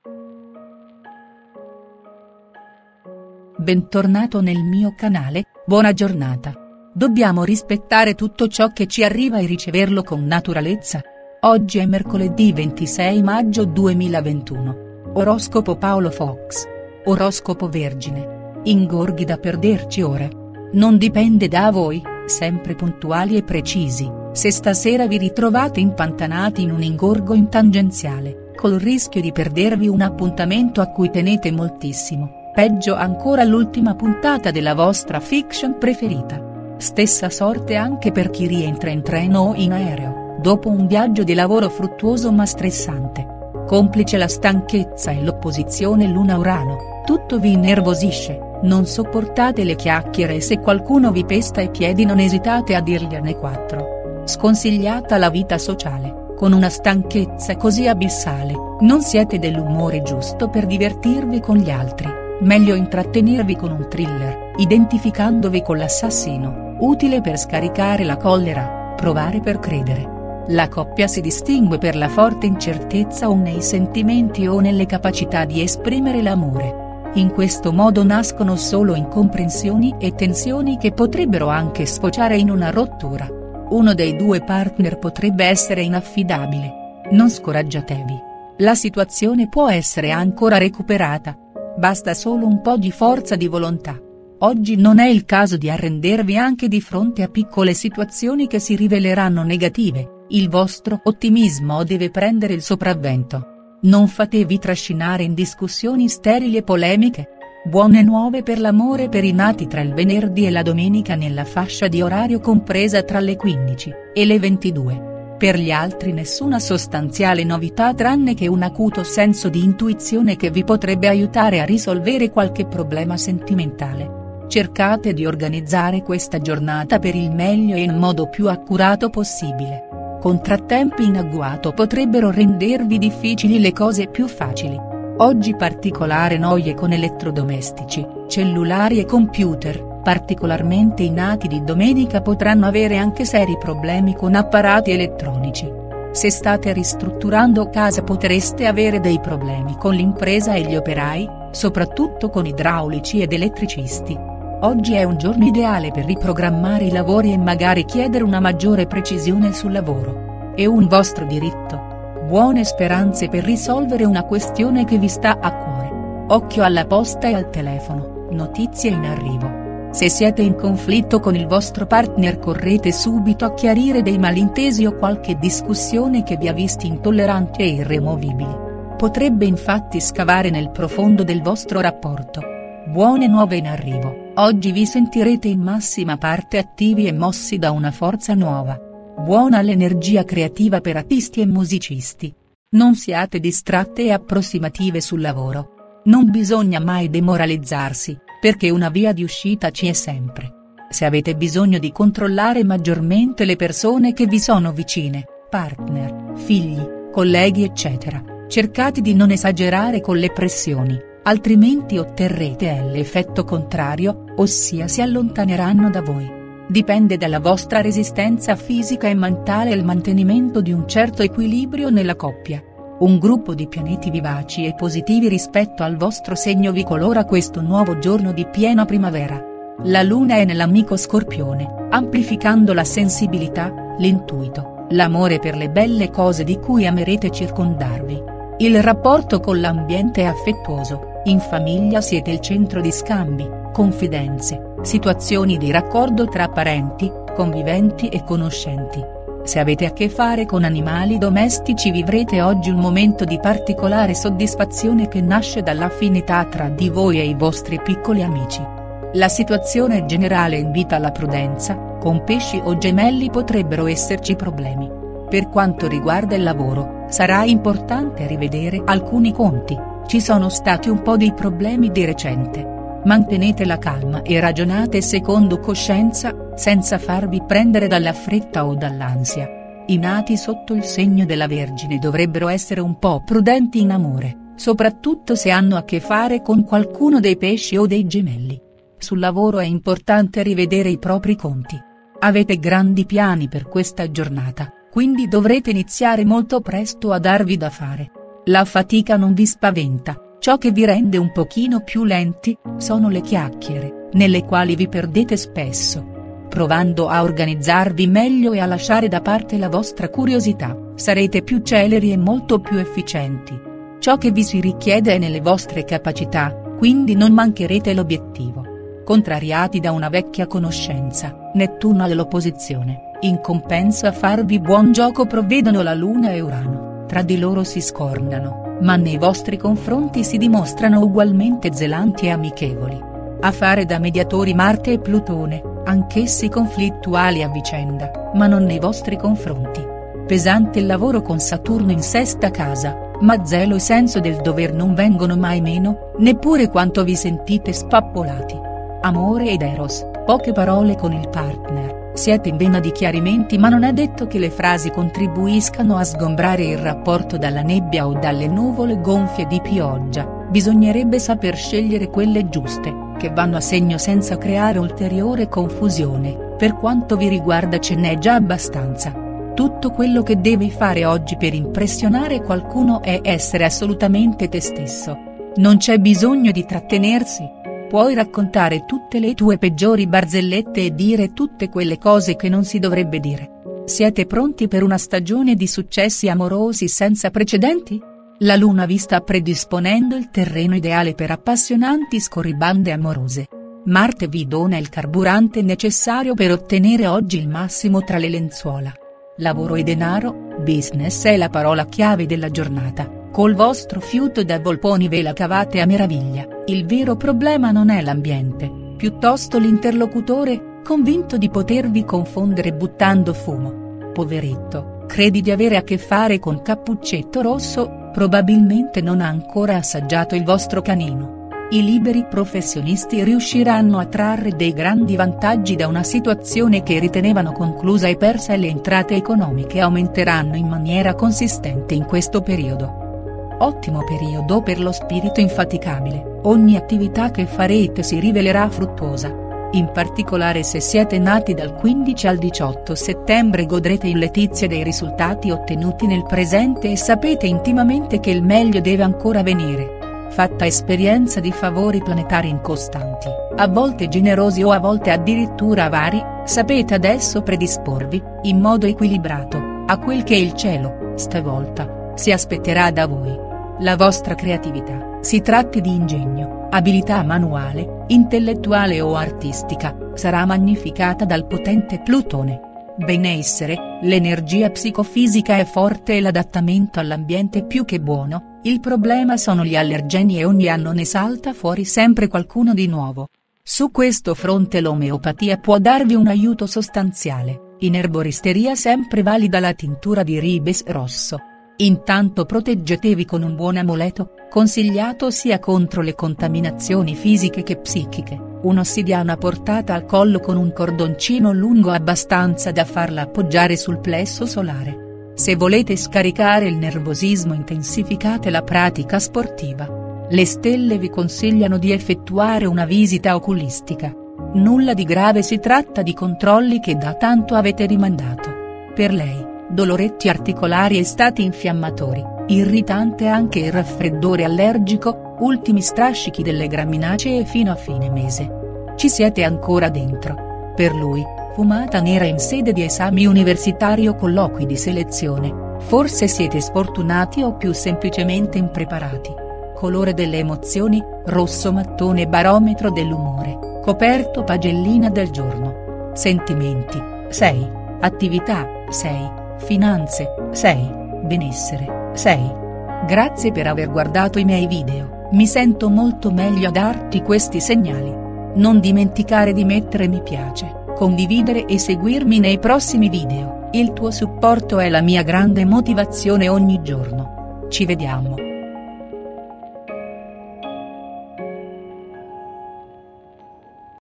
Bentornato nel mio canale, buona giornata. Dobbiamo rispettare tutto ciò che ci arriva e riceverlo con naturalezza. Oggi è mercoledì 26 maggio 2021. Oroscopo Paolo Fox. Oroscopo Vergine. Ingorghi da perderci ore. Non dipende da voi, sempre puntuali e precisi, se stasera vi ritrovate impantanati in un ingorgo in tangenziale, col rischio di perdervi un appuntamento a cui tenete moltissimo. Peggio ancora l'ultima puntata della vostra fiction preferita. Stessa sorte anche per chi rientra in treno o in aereo, dopo un viaggio di lavoro fruttuoso ma stressante. Complice la stanchezza e l'opposizione Luna-Urano, tutto vi innervosisce, non sopportate le chiacchiere e se qualcuno vi pesta i piedi non esitate a dirgliene 4. Sconsigliata la vita sociale, con una stanchezza così abissale, non siete dell'umore giusto per divertirvi con gli altri. Meglio intrattenervi con un thriller, identificandovi con l'assassino, utile per scaricare la collera, provare per credere. La coppia si distingue per la forte incertezza o nei sentimenti o nelle capacità di esprimere l'amore. In questo modo nascono solo incomprensioni e tensioni che potrebbero anche sfociare in una rottura. Uno dei due partner potrebbe essere inaffidabile. Non scoraggiatevi. La situazione può essere ancora recuperata. Basta solo un po' di forza di volontà. Oggi non è il caso di arrendervi anche di fronte a piccole situazioni che si riveleranno negative, il vostro ottimismo deve prendere il sopravvento. Non fatevi trascinare in discussioni sterili e polemiche. Buone nuove per l'amore per i nati tra il venerdì e la domenica nella fascia di orario compresa tra le 15 e le 22. Per gli altri nessuna sostanziale novità tranne che un acuto senso di intuizione che vi potrebbe aiutare a risolvere qualche problema sentimentale. Cercate di organizzare questa giornata per il meglio e in modo più accurato possibile. Contrattempi in agguato potrebbero rendervi difficili le cose più facili. Oggi particolare noie con elettrodomestici, cellulari e computer. Particolarmente i nati di domenica potranno avere anche seri problemi con apparati elettronici. Se state ristrutturando casa potreste avere dei problemi con l'impresa e gli operai, soprattutto con idraulici ed elettricisti. Oggi è un giorno ideale per riprogrammare i lavori e magari chiedere una maggiore precisione sul lavoro. È un vostro diritto. Buone speranze per risolvere una questione che vi sta a cuore. Occhio alla posta e al telefono, notizie in arrivo. Se siete in conflitto con il vostro partner correte subito a chiarire dei malintesi o qualche discussione che vi ha visti intolleranti e irremovibili. Potrebbe infatti scavare nel profondo del vostro rapporto. Buone nuove in arrivo, oggi vi sentirete in massima parte attivi e mossi da una forza nuova. Buona l'energia creativa per artisti e musicisti. Non siate distratte e approssimative sul lavoro. Non bisogna mai demoralizzarsi, perché una via di uscita ci è sempre. Se avete bisogno di controllare maggiormente le persone che vi sono vicine, partner, figli, colleghi eccetera, cercate di non esagerare con le pressioni, altrimenti otterrete l'effetto contrario, ossia si allontaneranno da voi. Dipende dalla vostra resistenza fisica e mentale il mantenimento di un certo equilibrio nella coppia. Un gruppo di pianeti vivaci e positivi rispetto al vostro segno vi colora questo nuovo giorno di piena primavera. La luna è nell'amico Scorpione, amplificando la sensibilità, l'intuito, l'amore per le belle cose di cui amerete circondarvi. Il rapporto con l'ambiente è affettuoso, in famiglia siete il centro di scambi, confidenze, situazioni di raccordo tra parenti, conviventi e conoscenti. Se avete a che fare con animali domestici vivrete oggi un momento di particolare soddisfazione che nasce dall'affinità tra di voi e i vostri piccoli amici. La situazione generale invita alla prudenza, con pesci o gemelli potrebbero esserci problemi. Per quanto riguarda il lavoro, sarà importante rivedere alcuni conti, ci sono stati un po' di problemi di recente. Mantenete la calma e ragionate secondo coscienza, senza farvi prendere dalla fretta o dall'ansia. I nati sotto il segno della Vergine dovrebbero essere un po' prudenti in amore, soprattutto se hanno a che fare con qualcuno dei pesci o dei gemelli. Sul lavoro è importante rivedere i propri conti. Avete grandi piani per questa giornata, quindi dovrete iniziare molto presto a darvi da fare. La fatica non vi spaventa, ciò che vi rende un pochino più lenti, sono le chiacchiere, nelle quali vi perdete spesso. Provando a organizzarvi meglio e a lasciare da parte la vostra curiosità, sarete più celeri e molto più efficienti. Ciò che vi si richiede è nelle vostre capacità, quindi non mancherete l'obiettivo. Contrariati da una vecchia conoscenza, Nettuno all'opposizione, in compenso a farvi buon gioco provvedono la Luna e Urano, tra di loro si scornano, ma nei vostri confronti si dimostrano ugualmente zelanti e amichevoli. A fare da mediatori Marte e Plutone, anch'essi conflittuali a vicenda, ma non nei vostri confronti. Pesante il lavoro con Saturno in sesta casa, ma zelo e senso del dover non vengono mai meno, neppure quanto vi sentite spappolati. Amore ed Eros, poche parole con il partner, siete in vena di chiarimenti ma non è detto che le frasi contribuiscano a sgombrare il rapporto dalla nebbia o dalle nuvole gonfie di pioggia, bisognerebbe saper scegliere quelle giuste, che vanno a segno senza creare ulteriore confusione, per quanto vi riguarda ce n'è già abbastanza. Tutto quello che devi fare oggi per impressionare qualcuno è essere assolutamente te stesso. Non c'è bisogno di trattenersi. Puoi raccontare tutte le tue peggiori barzellette e dire tutte quelle cose che non si dovrebbe dire. Siete pronti per una stagione di successi amorosi senza precedenti? La Luna vi sta predisponendo il terreno ideale per appassionanti scorribande amorose. Marte vi dona il carburante necessario per ottenere oggi il massimo tra le lenzuola. Lavoro e denaro, business è la parola chiave della giornata. Col vostro fiuto da volponi ve la cavate a meraviglia, il vero problema non è l'ambiente, piuttosto l'interlocutore, convinto di potervi confondere buttando fumo. Poveretto, credi di avere a che fare con Cappuccetto Rosso, probabilmente non ha ancora assaggiato il vostro canino. I liberi professionisti riusciranno a trarre dei grandi vantaggi da una situazione che ritenevano conclusa e persa e le entrate economiche aumenteranno in maniera consistente in questo periodo. Ottimo periodo per lo spirito infaticabile, ogni attività che farete si rivelerà fruttuosa. In particolare se siete nati dal 15 al 18 settembre godrete in letizia dei risultati ottenuti nel presente e sapete intimamente che il meglio deve ancora venire. Fatta esperienza di favori planetari incostanti, a volte generosi o a volte addirittura avari, sapete adesso predisporvi, in modo equilibrato, a quel che il cielo, stavolta, si aspetterà da voi. La vostra creatività, si tratti di ingegno, abilità manuale, intellettuale o artistica, sarà magnificata dal potente Plutone. Benessere, l'energia psicofisica è forte e l'adattamento all'ambiente più che buono, il problema sono gli allergeni e ogni anno ne salta fuori sempre qualcuno di nuovo. Su questo fronte l'omeopatia può darvi un aiuto sostanziale, in erboristeria sempre valida la tintura di ribes rosso. Intanto proteggetevi con un buon amuleto, consigliato sia contro le contaminazioni fisiche che psichiche, un'ossidiana portata al collo con un cordoncino lungo abbastanza da farla appoggiare sul plesso solare. Se volete scaricare il nervosismo intensificate la pratica sportiva. Le stelle vi consigliano di effettuare una visita oculistica. Nulla di grave, si tratta di controlli che da tanto avete rimandato. Per lei, doloretti articolari e stati infiammatori, irritante anche il raffreddore allergico, ultimi strascichi delle graminacee fino a fine mese. Ci siete ancora dentro. Per lui, fumata nera in sede di esami universitari o colloqui di selezione, forse siete sfortunati o più semplicemente impreparati. Colore delle emozioni, rosso mattone, barometro dell'umore, coperto pagellina del giorno. Sentimenti, 6, attività, 6. Finanze, 6, benessere, 6. Grazie per aver guardato i miei video, mi sento molto meglio a darti questi segnali. Non dimenticare di mettere mi piace, condividere e seguirmi nei prossimi video, il tuo supporto è la mia grande motivazione ogni giorno. Ci vediamo.